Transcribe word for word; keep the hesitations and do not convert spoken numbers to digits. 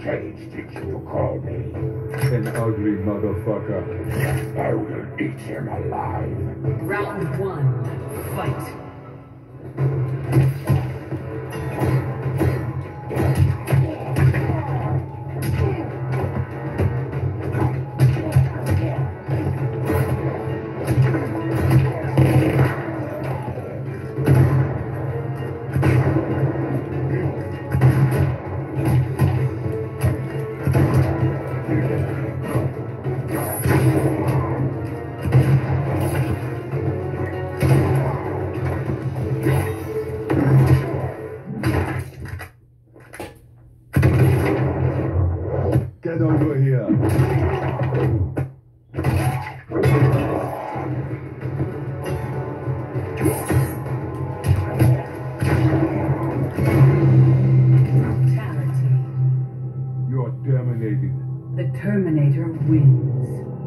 cage did you call me? An ugly motherfucker. I will eat him alive. Round one, fight. Get over here. Brutality. You're terminated. The Terminator wins.